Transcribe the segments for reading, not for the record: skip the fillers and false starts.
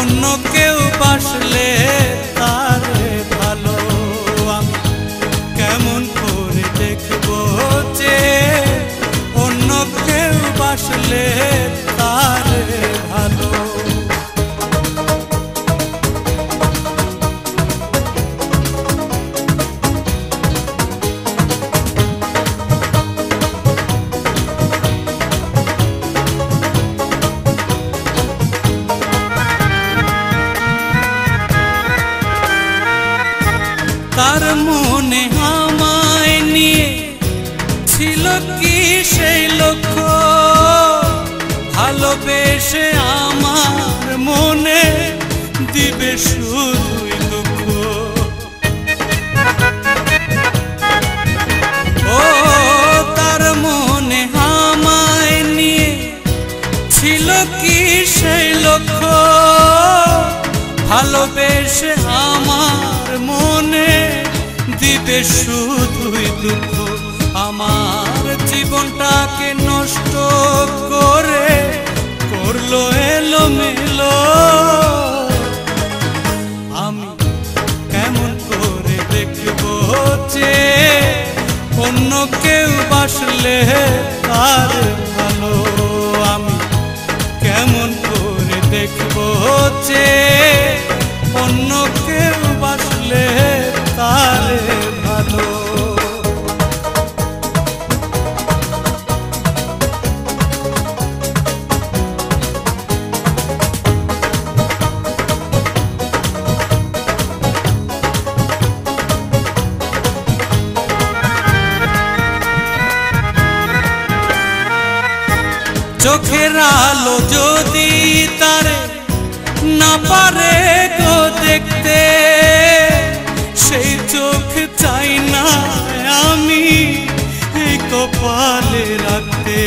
অন্য কেউ বাসলে তারে ভালো আমি কেমন করে দেখবো যে অন্য কেউ বাসলে তারে ভালো। তার মনে আমায় নিয়ে ছিল কি সেই লক্ষ্য, ভালোবেসে আমার মনে দিবে শুধুই দুঃখ। ও তার মনে আমায় নিয়ে ছিল কি সেই লক্ষ্য, ভালোবেসে আমার মনে দিবে শুধুই দুঃখ। আমার জীবনটাকে নষ্ট করে করলো এলোমেলো, আমি কেমন করে দেখবো যে অন্য কেউ বাসলে তার ভালো। আমি কেমন করে দেখবো যে অন্য কেউ বাসলে তারে ভালো। চোখের আলো যদি তারে না পারে গো দেখতে, সেই চোখ চাই না আমি এই কপালে রাখতে।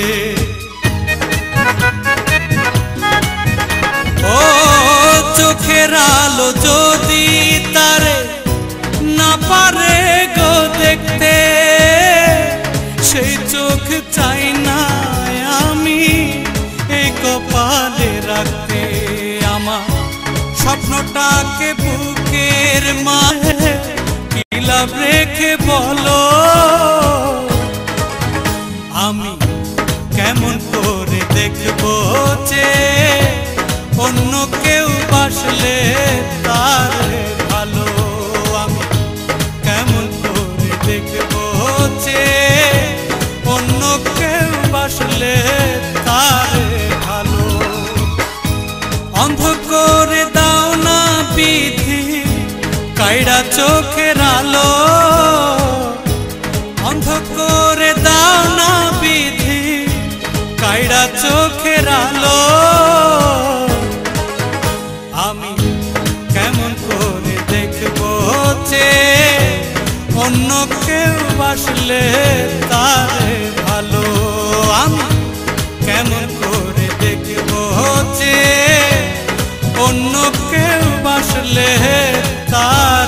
ও চোখের আলো যদি তারে না পারে গো দেখতে, সেই চোখ চাই না আমি এই কপালে রাখতে। আমার স্বপ্নটাকে বুকের মাঝে কি লাভ রেখে বলো, আমি কেমন করে দেখবো যে অন্য কেউ বাসলে তারে ভালো। আমি কেমন করে দেখবো যে অন্য কেউ বাসলে তারে ভালো। অন্ধ করে দাও না বিধি কাইড়া চোখের আলো, অন্ধ করে দাও না বিধি কাইড়া চোখের আলো। আমি কেমন করে দেখবো যে অন্য কেউ বাসলে তারে ভালো। আমি কেমন করে দেখবো যে অন্য কেউ বাসলে তার